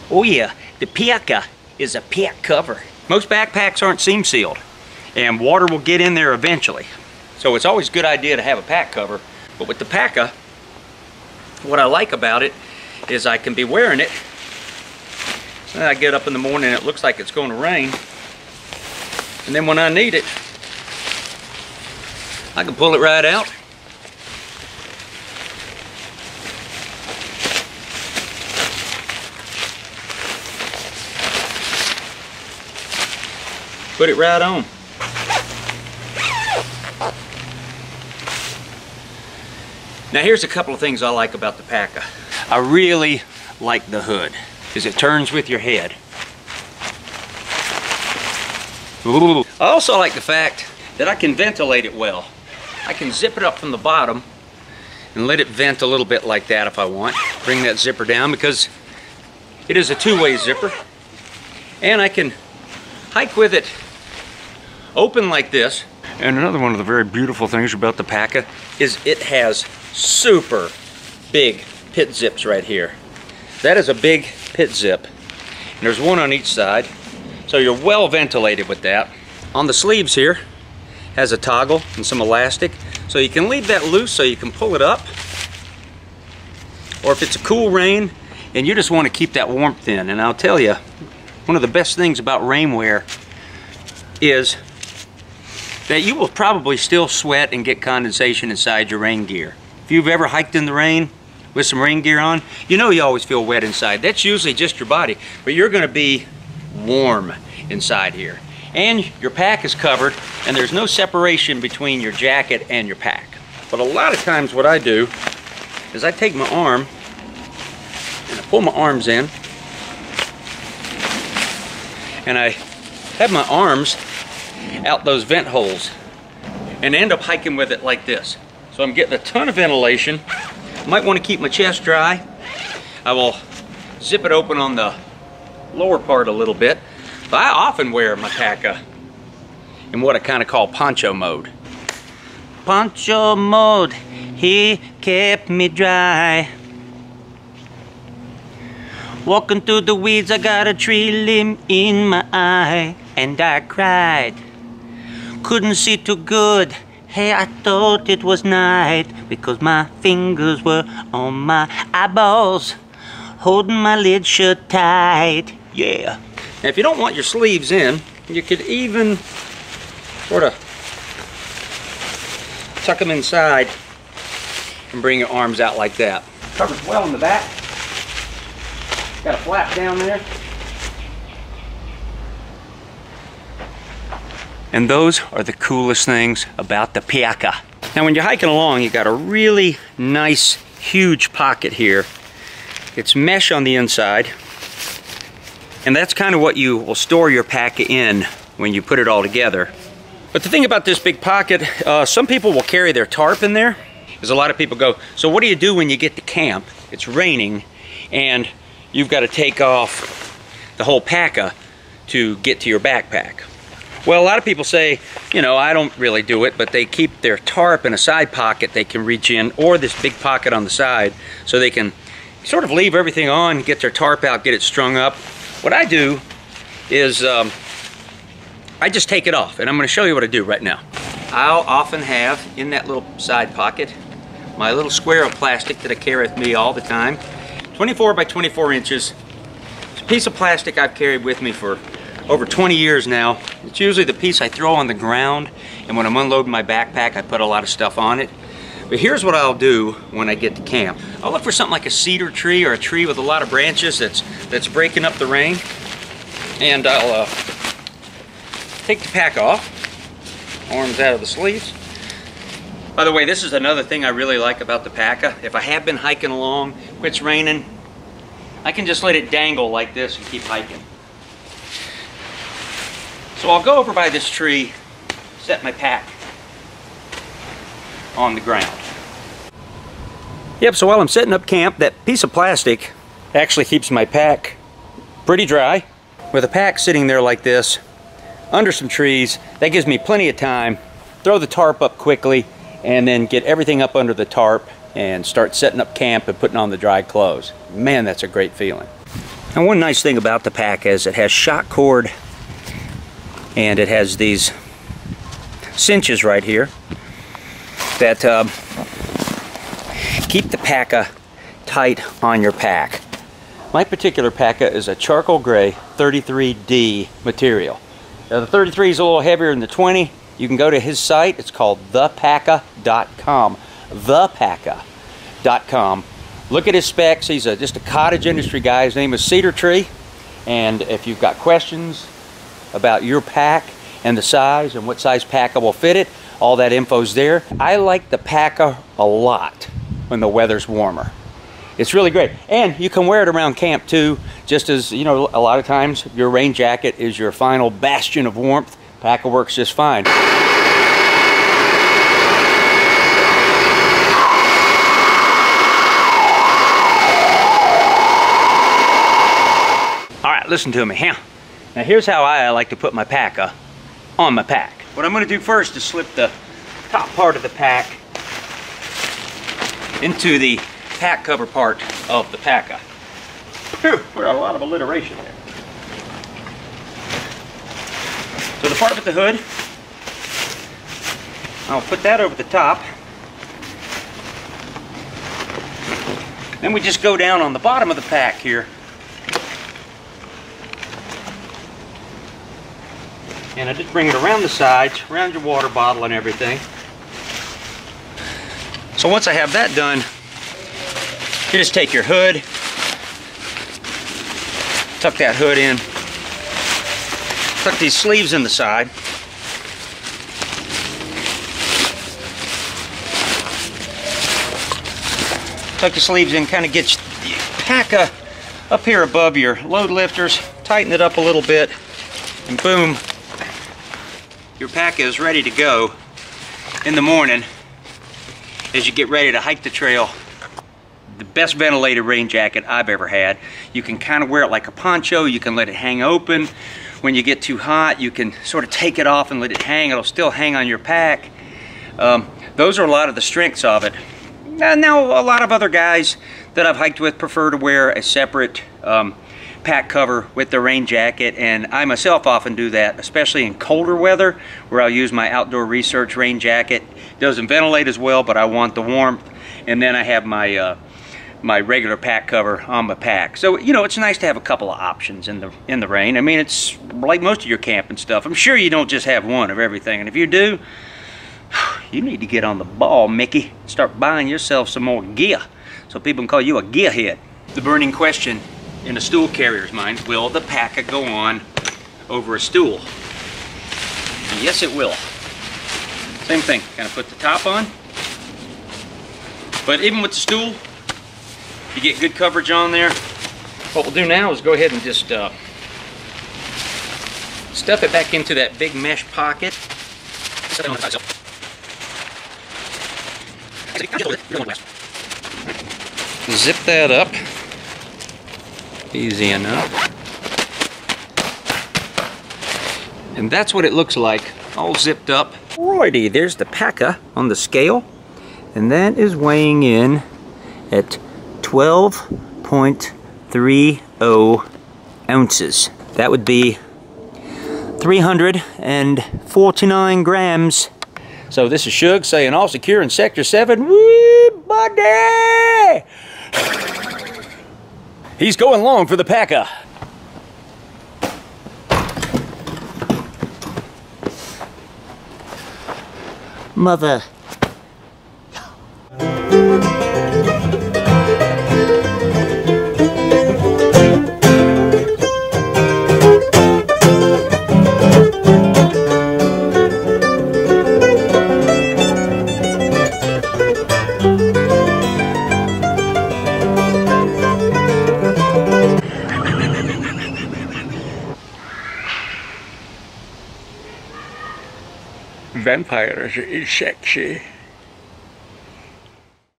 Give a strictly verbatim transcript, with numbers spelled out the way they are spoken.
Oh yeah, the Packa is a pack cover. Most backpacks aren't seam sealed, and water will get in there eventually. So it's always a good idea to have a pack cover. But with the Packa, what I like about it is I can be wearing it. So I get up in the morning and it looks like it's going to rain. And then when I need it, I can pull it right out. Put it right on. Now here's a couple of things I like about the Packa. I really like the hood, because it turns with your head. Ooh. I also like the fact that I can ventilate it well. I can zip it up from the bottom and let it vent a little bit like that if I want. Bring that zipper down because it is a two-way zipper. And I can hike with it open like this. And another one of the very beautiful things about the Packa is it has super big pit zips right here. That is a big pit zip. And there's one on each side. So you're well ventilated with that. On the sleeves here has a toggle and some elastic. So you can leave that loose so you can pull it up. Or if it's a cool rain and you just want to keep that warmth in. And I'll tell you, one of the best things about rainwear is that you will probably still sweat and get condensation inside your rain gear. If you've ever hiked in the rain with some rain gear on, you know you always feel wet inside. That's usually just your body, but you're gonna be warm inside here. And your pack is covered, and there's no separation between your jacket and your pack. But a lot of times what I do is I take my arm and I pull my arms in, and I have my arms out those vent holes and end up hiking with it like this. So I'm getting a ton of ventilation. Might want to keep my chest dry. I will zip it open on the lower part a little bit. But I often wear my Packa in what I kind of call poncho mode. Poncho mode, he kept me dry. Walking through the weeds, I got a tree limb in my eye, and I cried. Couldn't see too good. Hey, I thought it was night because my fingers were on my eyeballs, holding my lid shut tight. Yeah. Now, if you don't want your sleeves in, you could even sort of tuck them inside and bring your arms out like that. Covers well in the back. Got a flap down there. And those are the coolest things about the Packa. Now when you're hiking along, you got a really nice, huge pocket here. It's mesh on the inside. And that's kind of what you will store your Packa in when you put it all together. But the thing about this big pocket, uh, some people will carry their tarp in there. Because a lot of people go, so what do you do when you get to camp? It's raining and you've got to take off the whole Packa to get to your backpack. Well, a lot of people say, you know, I don't really do it, but they keep their tarp in a side pocket they can reach in, or this big pocket on the side, so they can sort of leave everything on, get their tarp out, get it strung up. What I do is um, I just take it off, and I'm going to show you what I do right now. I'll often have in that little side pocket my little square of plastic that I carry with me all the time. twenty-four by twenty-four inches. It's a piece of plastic I've carried with me for over twenty years now. It's usually the piece I throw on the ground, and when I'm unloading my backpack I put a lot of stuff on it. But here's what I'll do when I get to camp. I'll look for something like a cedar tree or a tree with a lot of branches that's that's breaking up the rain, and I'll uh, take the pack off, arms out of the sleeves. By the way, this is another thing I really like about the Packa. If I have been hiking along, quits raining, I can just let it dangle like this and keep hiking. So I'll go over by this tree, set my pack on the ground. Yep, so while I'm setting up camp, that piece of plastic actually keeps my pack pretty dry. With a pack sitting there like this, under some trees, that gives me plenty of time. Throw the tarp up quickly, and then get everything up under the tarp and start setting up camp and putting on the dry clothes. Man, that's a great feeling. Now, one nice thing about the Packa is it has shock cord, and it has these cinches right here that um, keep the Packa tight on your pack. My particular Packa is a charcoal gray thirty-three D material. Now, the thirty-three is a little heavier than the twenty. You can go to his site. It's called the packa dot com. the packa dot com. Look at his specs. He's a, just a cottage industry guy. His name is Cedar Tree. And if you've got questions about your pack and the size and what size Packa will fit it, all that info's there. I like the Packa a lot when the weather's warmer. It's really great. And you can wear it around camp too, just as, you know, a lot of times your rain jacket is your final bastion of warmth. Packa works just fine. All right, listen to me, huh? Now here's how I like to put my Packa on my pack. What I'm gonna do first is slip the top part of the pack into the pack cover part of the Packa. Phew, we're a lot of alliteration there. So the part with the hood, I'll put that over the top. Then we just go down on the bottom of the pack here. And I just bring it around the sides, around your water bottle and everything. So once I have that done, you just take your hood, tuck that hood in, tuck these sleeves in the side. Tuck your sleeves in, kind of get your Packa up here above your load lifters, tighten it up a little bit, and boom, your Packa is ready to go in the morning as you get ready to hike the trail. The best ventilated rain jacket I've ever had. You can kind of wear it like a poncho. You can let it hang open. When you get too hot, you can sort of take it off and let it hang. It'll still hang on your pack. Um, those are a lot of the strengths of it. And now a lot of other guys that I've hiked with prefer to wear a separate um, pack cover with the rain jacket, and I myself often do that, especially in colder weather, where I'll use my outdoor research rain jacket. It doesn't ventilate as well, but I want the warmth. And then I have my uh, my regular pack cover on my pack. So, you know, it's nice to have a couple of options in the in the rain. I mean, it's like most of your camping stuff. I'm sure you don't just have one of everything, and if you do, you need to get on the ball, Mickey. Start buying yourself some more gear so people can call you a gearhead. The burning question in a stool carrier's mind, will the Packa go on over a stool? Yes, it will. Same thing, kind of put the top on. But even with the stool, you get good coverage on there. What we'll do now is go ahead and just uh, stuff it back into that big mesh pocket. Zip that up. Easy enough. And that's what it looks like, all zipped up. Righty, there's the Packa on the scale. And that is weighing in at twelve point three zero ounces. That would be three hundred forty-nine grams. So this is Shug saying all secure in Sector seven. Woo, buddy! He's going long for the Packa. Mother. Vampires is sexy.